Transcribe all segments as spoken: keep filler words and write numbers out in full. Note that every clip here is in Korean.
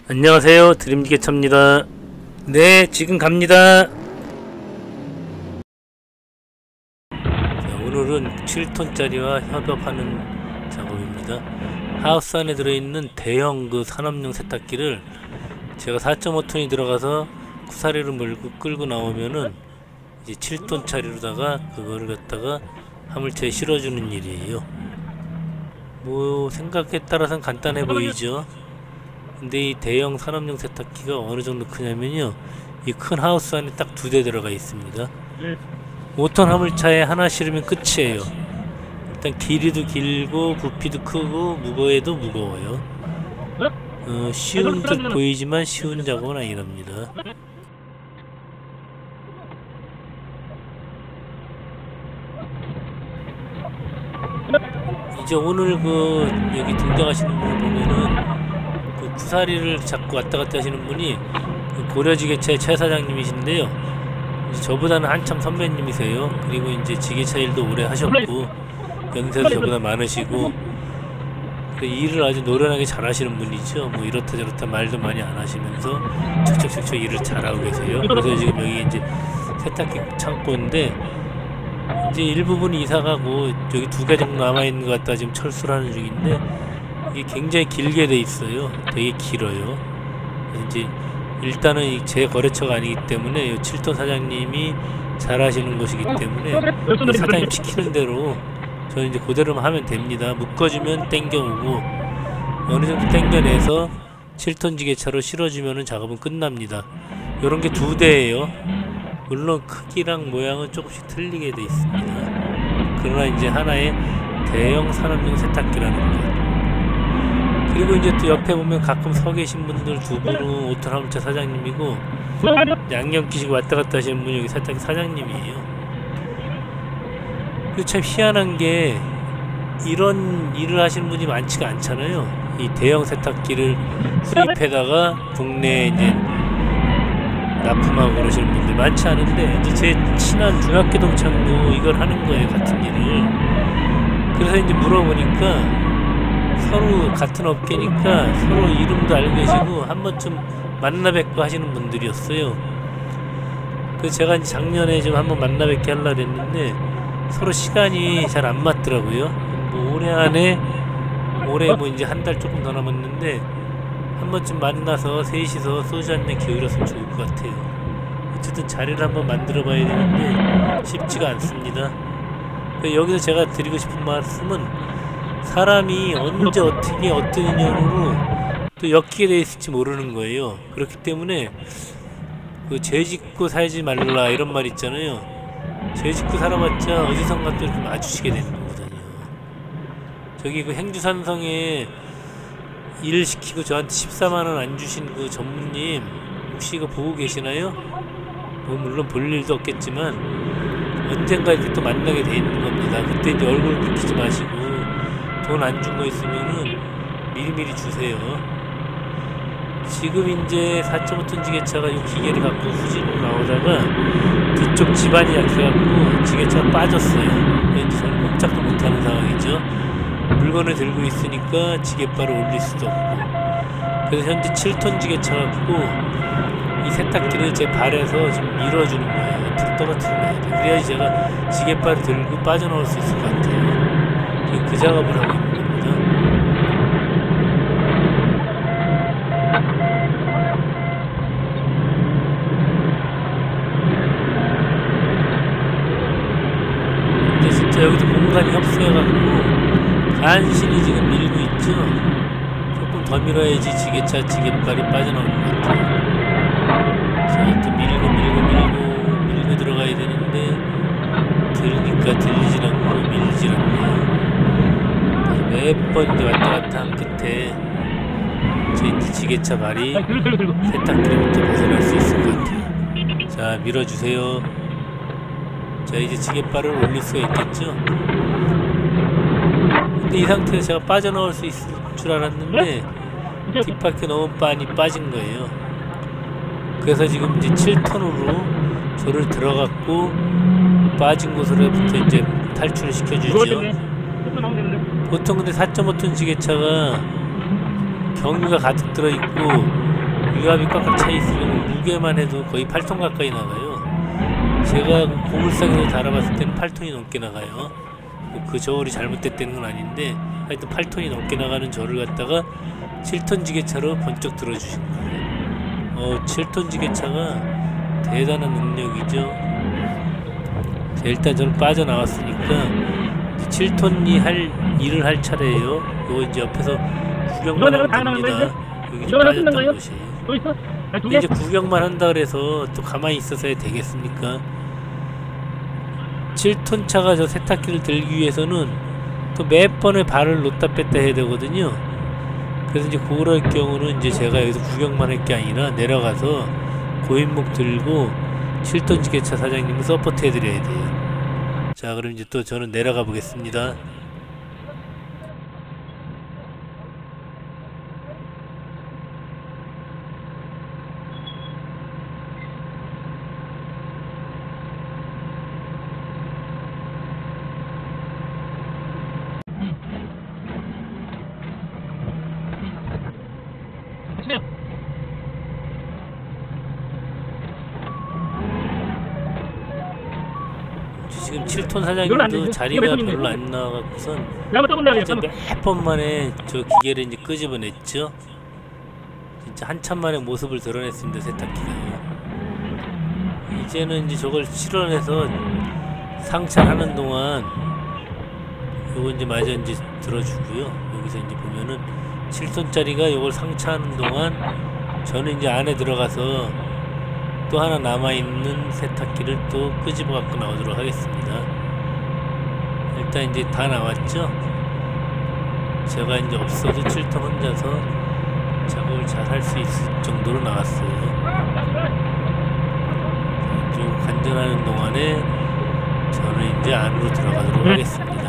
안녕하세요, 드림지게차입니다. 네, 지금 갑니다. 자, 오늘은 칠 톤짜리와 협업하는 작업입니다. 하우스 안에 들어있는 대형 그 산업용 세탁기를 제가 사 점 오 톤이 들어가서 쿠사리를 몰고 끌고 나오면은 이제 칠 톤짜리로다가 그거를 갖다가 화물차에 실어주는 일이에요. 뭐 생각에 따라서는 간단해 보이죠. 근데 이 대형 산업용 세탁기가 어느 정도 크냐면요, 이 큰 하우스 안에 딱 두 대 들어가 있습니다. 오 톤 화물차에 하나 실으면 끝이에요. 일단 길이도 길고 부피도 크고 무거워도 무거워요. 어, 쉬운 듯 보이지만 쉬운 작업은 아니랍니다. 이제 오늘 그 여기 등장하시는 분을 보면은 그 구사리를 자꾸 왔다 갔다 하시는 분이 그 고려지게차의 최 사장님이신데요. 이제 저보다는 한참 선배님이세요. 그리고 이제 지게차 일도 오래 하셨고 연세도 저보다 많으시고 그 일을 아주 노련하게 잘 하시는 분이죠. 뭐 이렇다 저렇다 말도 많이 안 하시면서 척척척척 일을 잘하고 계세요. 그래서 지금 여기 이제 세탁기 창고인데 이제 일부분 이사가고 여기 두 개 정도 남아있는 것 같다 지금 철수를 하는 중인데, 이게 굉장히 길게 돼 있어요. 되게 길어요. 이제 일단은 제 거래처가 아니기 때문에 칠 톤 사장님이 잘 하시는 것이기 때문에 사장님 시키는 대로 저는 이제 그대로만 하면 됩니다. 묶어주면 땡겨오고 어느 정도 땡겨내서 칠 톤 지게차로 실어주면은 작업은 끝납니다. 요런 게 두 대예요. 물론 크기랑 모양은 조금씩 틀리게 돼 있습니다. 그러나 이제 하나의 대형 산업용 세탁기라는 것. 그리고 이제 또 옆에 보면 가끔 서 계신 분들 두 분은 오 톤 화물차 사장님이고 양념 끼시고 왔다 갔다 하시는 분이 여기 세탁기 사장님이에요. 그리고 참 희한한 게 이런 일을 하시는 분이 많지가 않잖아요. 이 대형 세탁기를 수입해다가 국내에 이제 납품하고 그러시는 분들 많지 않은데, 이제 제 친한 중학교 동창도 이걸 하는 거예요, 같은 일을. 그래서 이제 물어보니까 서로 같은 업계니까 서로 이름도 알고 계시고 한 번쯤 만나 뵙고 하시는 분들이었어요. 그래서 제가 이제 작년에 좀 한번 만나 뵙게 하려고 했는데 서로 시간이 잘 안 맞더라고요. 뭐 올해 안에 올해 뭐 이제 한 달 조금 더 남았는데 한 번쯤 만나서 셋이서 소주 한 잔 기울였으면 좋을 것 같아요. 어쨌든 자리를 한번 만들어 봐야 되는데 쉽지가 않습니다. 여기서 제가 드리고 싶은 말씀은, 사람이 언제 어떻게 어떤 인연으로 또 엮이게 돼 있을지 모르는 거예요. 그렇기 때문에 그 죄 짓고 살지 말라 이런 말 있잖아요. 죄 짓고 살아봤자 어디선가 또 이렇게 마주치게 되는 거거든요. 저기 그 행주산성에 일을 시키고 저한테 십사만 원 안 주신 그 전무님 혹시 이거 보고 계시나요? 뭐 물론 볼 일도 없겠지만 언젠가 이렇게 또 만나게 돼 있는 겁니다. 그때 이제 얼굴 붉히지 마시고 돈 안 준 거 있으면은 미리미리 주세요. 지금 이제 사 점 오 톤 지게차가 이 기계를 갖고 후진으로 나오다가 뒤쪽 집안이 약해갖고 지게차가 빠졌어요. 왠지 저는 꼼짝도 못하는 상황이죠. 물건을 들고 있으니까 지게바를 올릴 수도 없고. 그래서 현재 칠 톤 지게차 갖고 이 세탁기를 제 발에서 좀 밀어주는 거예요. 어떻게 떨어뜨려야 돼. 그래야지 제가 지게바를 들고 빠져나올 수 있을 것 같아요. 지금 그 작업을 하고 있는 겁니다. 근데 진짜 여기도 공간이 협소해갖고 간신히 지금 밀고 있죠. 조금 더 밀어야지 지게차 지게발이 빠져나올 것 같아요. 자, 또 밀고 밀고 밀고 밀고 들어가야 되는데 들으니까 들리질 않고 밀리질 않네요. 몇 번 이제 왔다 갔다 한 끝에 제 이제 지게차 발이 세탁기로부터 벗어날 수 있을 것 같아요. 자, 밀어주세요. 자, 이제 지게발을 올릴 수가 있겠죠. 근데 이 상태에서 제가 빠져나올 수 있을 줄 알았는데 뒷바퀴 너무 많이 빠진 거예요. 그래서 지금 이제 칠 톤으로 저를 들어갔고 빠진 곳으로부터 이제 탈출을 시켜주죠. 보통 근데 사 점 오 톤 지게차가 경유가 가득 들어있고 유압이 꽉꽉 차 있으면 무게만 해도 거의 팔 톤 가까이 나가요. 제가 고물상에서 달아봤을 때는 팔 톤이 넘게 나가요. 그 저울이 잘못됐다는 건 아닌데 하여튼 팔 톤이 넘게 나가는 저를 갖다가 칠 톤 지게차로 번쩍 들어주신 거예요. 어, 칠 톤 지게차가 대단한 능력이죠. 자, 일단 저는 빠져나왔으니까 이제 칠 톤이 할 일을 할 차례예요. 이거 이제 옆에서 구경만 하면 됩니다. 여기 좀 빠졌던 곳이에요. 근데 이제 구경만 한다 그래서 또 가만히 있어서야 되겠습니까? 칠 톤 차가 저 세탁기를 들기 위해서는 또 몇 번의 발을 놓다 뺐다 해야 되거든요. 그래서 이제 그럴 경우는 이제 제가 여기서 구경만 할 게 아니라 내려가서 고인목 들고 칠 톤 지게차 사장님을 서포트 해드려야 돼요. 자, 그럼 이제 또 저는 내려가 보겠습니다. 지금 칠 톤 사장님도 자리가 별로 안 나와갖고선 진짜 몇 번 만에 저 기계를 이제 끄집어냈죠. 진짜 한참 만에 모습을 드러냈습니다, 세탁기가. 이제는 이제 저걸 실어내서 상차하는 동안 요거 이제 마저 이제 들어주고요. 여기서 이제 보면은 칠 톤짜리가 요걸 상차하는 동안 저는 이제 안에 들어가서 또 하나 남아있는 세탁기를 또 끄집어 갖고 나오도록 하겠습니다. 일단 이제 다 나왔죠? 제가 이제 없어도 칠 톤 혼자서 작업을 잘 할 수 있을 정도로 나왔어요. 좀 관전하는 동안에 저는 이제 안으로 들어가도록 하겠습니다.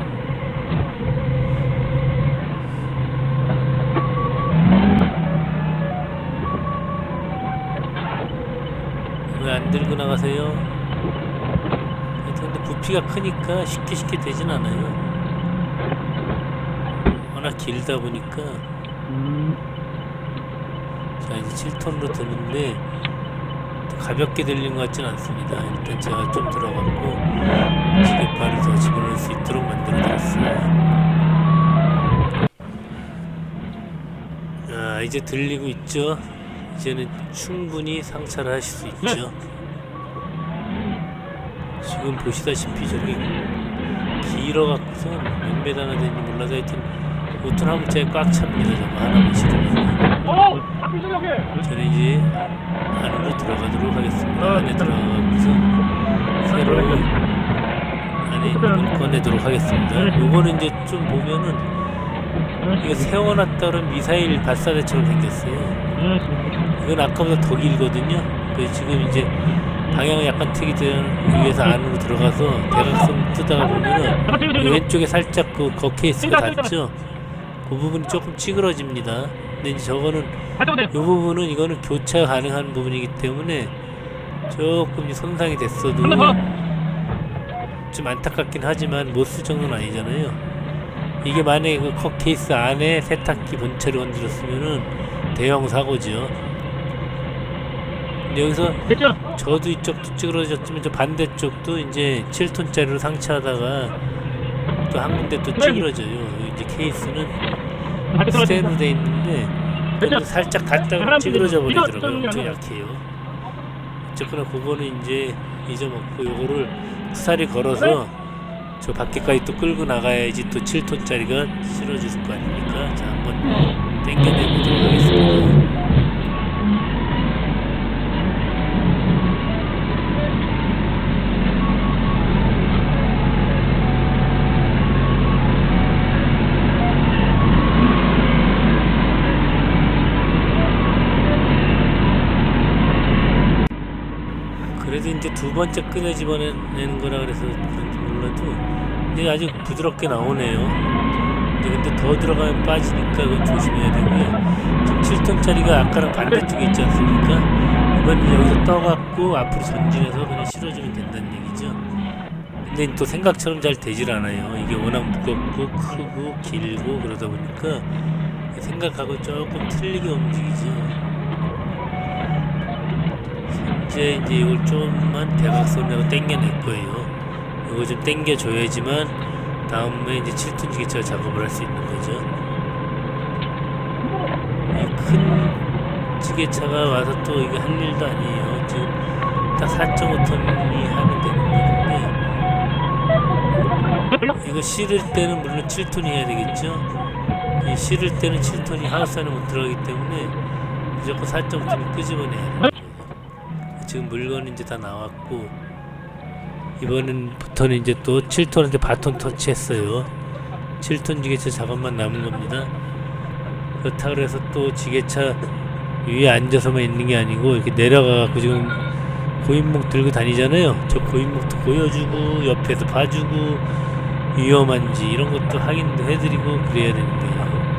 왜 안 들고 나가세요? 근데 부피가 크니까 쉽게 쉽게 되진 않아요. 워낙 길다 보니까. 자, 이제 칠 톤으로 드는데 가볍게 들리는 것 같진 않습니다. 일단 제가 좀 들어갔고 지게발을 더 집어넣을 수 있도록 만들어 드렸어요. 자, 이제 들리고 있죠? 이제는 충분히 상차를 하실 수 있죠. 지금 보시다시피 저기 길어갖고서 몇 메다나 되는지 몰라서 하여튼 오 톤 한 문자에 꽉 찹니다. 저거 하나만 실으면. 저는 이제 안으로 들어가도록 하겠습니다. 안에 들어가고서 새로 안에 있는 꺼내도록 하겠습니다. 요거는 이제 좀 보면은 이거 세워놨다 그러면 미사일 발사대처럼 생겼어요. 이건 아까보다 더 길거든요. 그래서 지금 이제 방향을 약간 트기 위해서 안으로 들어가서 대각선 뜨다가 보면은 왼쪽에 살짝 그 겉케이스가 닿죠. 그 부분이 조금 찌그러집니다. 근데 이제 저거는 이 부분은 이거는 교차 가능한 부분이기 때문에 조금 손상이 됐어도 좀 안타깝긴 하지만 못 쓸 정도는 아니잖아요. 이게 만약에 그 컷케이스 안에 세탁기 본체를 건드렸으면은 대형 사고죠. 근데 여기서 저도 이쪽도 찌그러졌지만 저 반대쪽도 이제 칠 톤짜리로 상차하다가 또 한 군데 또 찌그러져요. 이제 케이스는 스테인으로 돼 있는데 살짝 닿다가 찌그러져 버리더라고요. 엄청 약해요. 어쨌거나 그거는 이제 잊어먹고 요거를 쿠사리 걸어서 저 밖에까지 또 끌고 나가야지 또 칠 톤짜리가 실어줄 거 아닙니까? 자, 한번 당겨내보도록 하겠습니다. 그래도 이제 두 번째 끈에 집어내는 거라 그래서 그런지 몰라도 이제 아직 부드럽게 나오네요. 근데, 근데 더 들어가면 빠지니까 그건 조심해야 되고요. 지금 칠 톤짜리가 아까랑 반대쪽에 있지 않습니까? 이번 여기서 떠갖고 앞으로 전진해서 그냥 실어주면 된다는 얘기죠. 근데 또 생각처럼 잘 되질 않아요. 이게 워낙 무겁고 크고 길고 그러다 보니까 생각하고 조금 틀리게 움직이죠. 현재 이제 이걸 좀만 대각선으로 당겨낼 거예요. 이거 좀 당겨줘야지만 다음에 이제 칠 톤 지게차 작업을 할 수 있는 거죠. 이 큰 지게차가 와서 또 이게 할 일도 아니에요. 지금 딱 사 점 오 톤이 하면 되는 건데, 이거 실을 때는 물론 칠 톤이 해야 되겠죠. 이 실을 때는 칠 톤이 하우스 안에 못 들어가기 때문에 무조건 사 점 오 톤이 끄집어내야 돼요. 지금 물건이 이제 다 나왔고, 이번엔부터는 이제 또 칠 톤한테 바톤 터치했어요. 칠 톤 지게차 작업만 남은 겁니다. 그렇다 그래서 또 지게차 위에 앉아서만 있는 게 아니고 이렇게 내려가갖고 지금 고인목 들고 다니잖아요. 저 고인목도 보여주고 옆에서 봐주고 위험한지 이런 것도 확인도 해드리고 그래야 되는데요.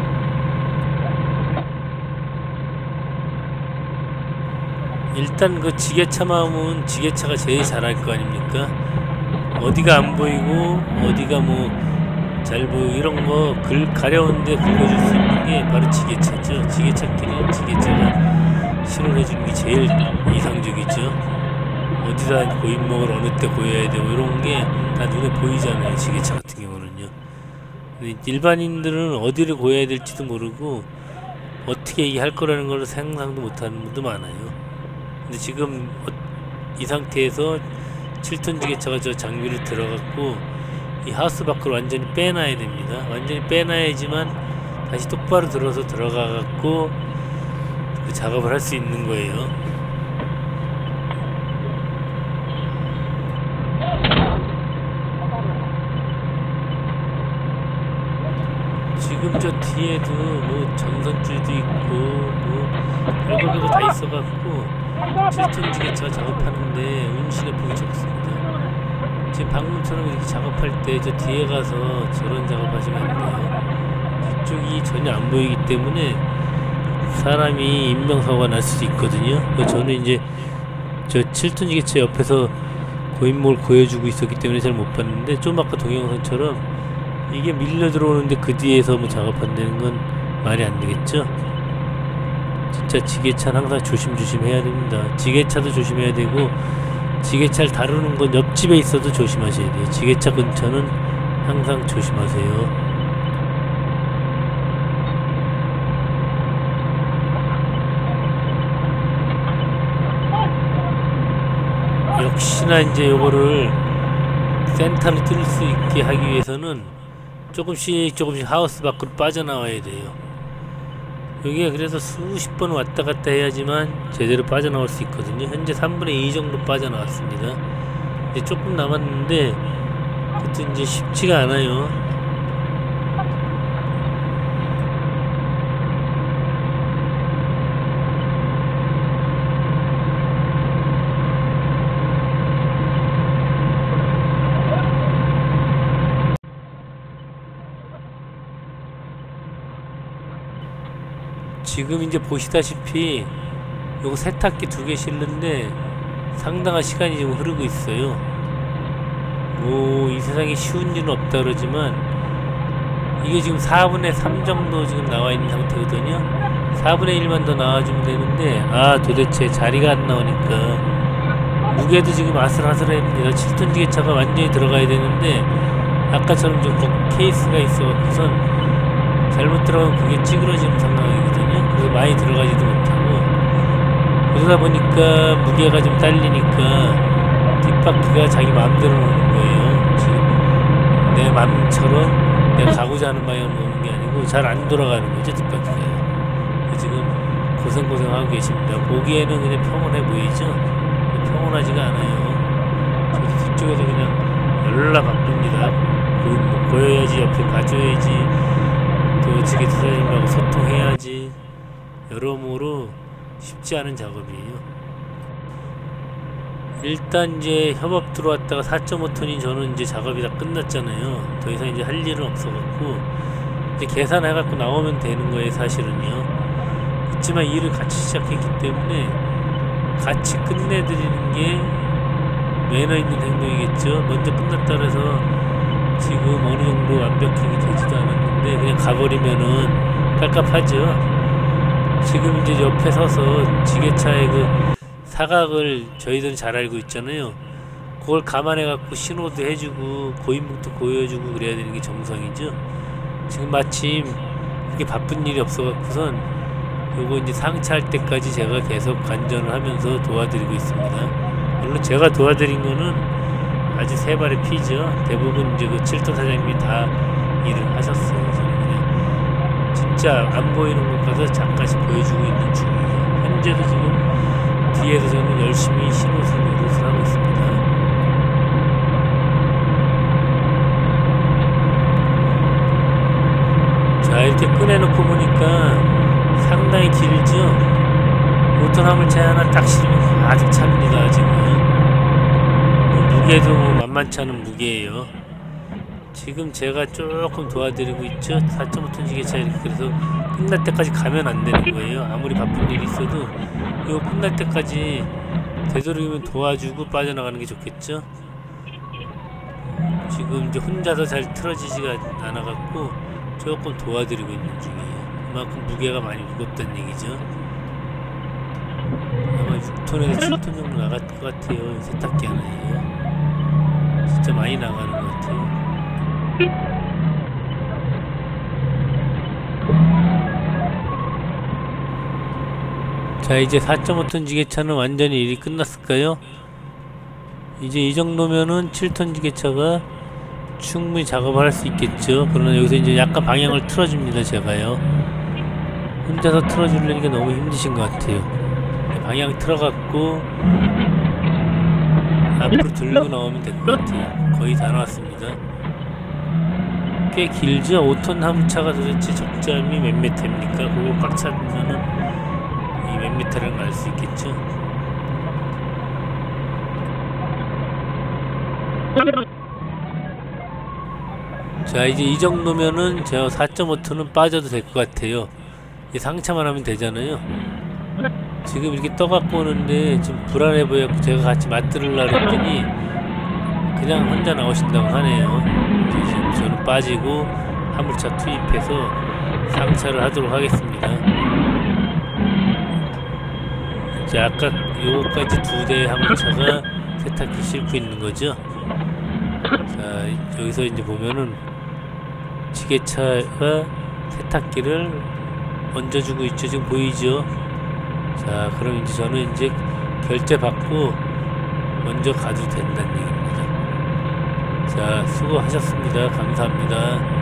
일단 그 지게차 마음은 지게차가 제일 잘할 거 아닙니까? 어디가 안 보이고 어디가 뭐 잘 보이고 이런 거 글 가려운데 긁어줄 수 있는 게 바로 지게차죠. 지게차끼리는 지게차가 실현해주는 게 제일 이상적이죠. 어디다 고인목을 어느 때 보여야 되고 이런 게 다 눈에 보이잖아요. 지게차 같은 경우는요. 근데 일반인들은 어디를 보여야 될지도 모르고 어떻게 이게 할 거라는 걸 상상도 못하는 분도 많아요. 근데 지금 이 상태에서 칠 톤 지게차가 저 장비를 들어갔고 이 하우스 밖으로 완전히 빼놔야 됩니다. 완전히 빼놔야지만 다시 똑바로 들어서 들어가갖고 그 작업을 할 수 있는 거예요. 지금 저 뒤에도 뭐 전선줄도 있고 뭐 별거 별거 다 있어갖고 칠 톤 지게차 작업하는데 운신의 폭이 적습니다. 지금 방금처럼 이렇게 작업할 때 저 뒤에 가서 저런 작업하시면 안 돼요. 이쪽이 전혀 안 보이기 때문에 사람이 인명사고가 날 수도 있거든요. 저는 이제 저 칠 톤 지게차 옆에서 고인목을 보여주고 있었기 때문에 잘 못 봤는데, 좀 아까 동영상처럼 이게 밀려 들어오는데 그 뒤에서 뭐 작업한다는 건 말이 안 되겠죠. 진짜 지게차는 항상 조심조심 해야 됩니다. 지게차도 조심해야 되고 지게차를 다루는 건 옆집에 있어도 조심하셔야 돼요. 지게차 근처는 항상 조심하세요. 역시나 이제 요거를 센터를 뚫을 수 있게 하기 위해서는 조금씩 조금씩 하우스 밖으로 빠져나와야 돼요. 여기가 그래서 수십 번 왔다 갔다 해야지만 제대로 빠져나올 수 있거든요. 현재 삼분의 이 정도 빠져나왔습니다. 이제 조금 남았는데 그것도 이제 쉽지가 않아요. 지금 이제 보시다시피 요거 세탁기 두 개 실는데 상당한 시간이 지금 흐르고 있어요. 뭐 이 세상에 쉬운 일은 없다 그러지만 이게 지금 사분의 삼 정도 지금 나와 있는 상태거든요. 사분의 일만 더 나와주면 되는데, 아 도대체 자리가 안 나오니까 무게도 지금 아슬아슬합니다. 칠 톤 지게차가 완전히 들어가야 되는데 아까처럼 좀 케이스가 있어갖고선 잘못 들어가면 그게 찌그러지는 상황이거든요. 그래서 많이 들어가지도 못하고, 그러다 보니까 무게가 좀 딸리니까 뒷바퀴가 자기 마음대로 노는 거예요. 지금 내 마음처럼 내가 가고자 하는 방향으로 노는 게 아니고 잘 안 돌아가는 거죠, 뒷바퀴가. 지금 고생고생하고 계십니다. 보기에는 그냥 평온해 보이죠? 평온하지가 않아요. 저도 뒤쪽에서 그냥 열라 바쁩니다. 뭐 보여야지, 옆에 봐줘야지, 또 지게차 사장님하고 소통해야지. 여러모로 쉽지 않은 작업이에요. 일단 이제 협업 들어왔다가 사 점 오 톤인 저는 이제 작업이 다 끝났잖아요. 더 이상 이제 할 일은 없어갖고 이제 계산해갖고 나오면 되는 거예요, 사실은요. 그렇지만 일을 같이 시작했기 때문에 같이 끝내드리는 게 매너 있는 행동이겠죠. 먼저 끝났다 그래서 지금 어느 정도 완벽하게 되지도 않았는데 그냥 가버리면은 깝깝하죠. 지금 이제 옆에 서서 지게차의 그 사각을 저희들은 잘 알고 있잖아요. 그걸 감안해 갖고 신호도 해주고 고인물도 보여주고 그래야 되는 게 정상이죠. 지금 마침 그렇게 바쁜 일이 없어 갖고선 요거 이제 상차할 때까지 제가 계속 관전을 하면서 도와드리고 있습니다. 물론 제가 도와드린 거는 아주 세 발의 피죠. 대부분 이제 그 칠 톤 사장님이 다 일을 하셨어요. 저는 그냥 진짜 안 보이는 곳 가서 잠깐씩 보여주고 있는 중이에요. 현재도 지금 뒤에서 저는 열심히 신호수 노릇을 하고 있습니다. 자, 이렇게 꺼내놓고 보니까 상당히 길죠? 오 톤 화물차 하나 딱 실으면 가득 찹니다, 지금. 뭐 무게도 뭐 만만치 않은 무게예요. 지금 제가 조금 도와드리고 있죠? 사 점 오 톤 지게차 이렇게. 그래서 끝날 때까지 가면 안 되는 거예요. 아무리 바쁜 일이 있어도 이거 끝날 때까지 되도록이면 도와주고 빠져나가는 게 좋겠죠? 지금 이제 혼자서 잘 틀어지지가 않아갖고 조금 도와드리고 있는 중이에요. 그만큼 무게가 많이 무겁다는 얘기죠. 아마 육 톤에서 칠 톤 정도 나갈 것 같아요. 세탁기 하나에요. 진짜 많이 나가는 것 같아요. 자, 이제 사 점 오 톤 지게차는 완전히 일이 끝났을까요? 이제 이 정도면은 칠 톤 지게차가 충분히 작업을 할 수 있겠죠. 그러나 여기서 이제 약간 방향을 틀어줍니다, 제가요. 혼자서 틀어주려니까 너무 힘드신 것 같아요. 방향 틀어갖고 앞으로 들고 나오면 될 것 같아요. 거의 다 나왔습니다. 꽤 길죠? 오 톤 화물차가 도대체 적점이 몇 미터입니까? 그거 꽉 차면은 이 몇 미터라는 걸 알 수 있겠죠? 자, 이제 이 정도면은 제가 사 점 오 톤은 빠져도 될 것 같아요. 이 상차만 하면 되잖아요. 지금 이렇게 떠갖고 오는데 좀 불안해 보여서 제가 같이 맞들으려고 했더니 그냥 혼자 나오신다고 하네요. 이제 지금 저는 빠지고 화물차 투입해서 상차를 하도록 하겠습니다. 자, 아까 요거까지 두 대의 화물차가 세탁기 싣고 있는 거죠. 자, 여기서 이제 보면은 지게차가 세탁기를 얹어주고 있죠. 지금 보이죠? 자, 그럼 이제 저는 이제 결제 받고 먼저 가도 된다는 얘기입니다. 자, 수고하셨습니다. 감사합니다.